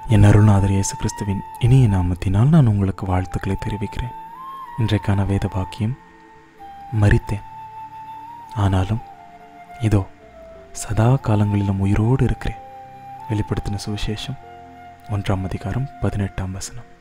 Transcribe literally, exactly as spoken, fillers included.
என் அருள்நாதர் இயேசு கிறிஸ்துவின் இனிய நாமத்தினால் நான் உங்களுக்கு வாழ்த்துக்களை தெரிவிக்கிறேன். இன்றைக்கான வேத வாக்கியம், மரித்தேன் ஆனாலும் இதோ சதா காலங்களிலும் உயிரோடு இருக்கிறேன். வெளிப்படுத்தின சுவிசேஷம் ஒன்றாம் அதிகாரம் பதினெட்டாம் வசனம்.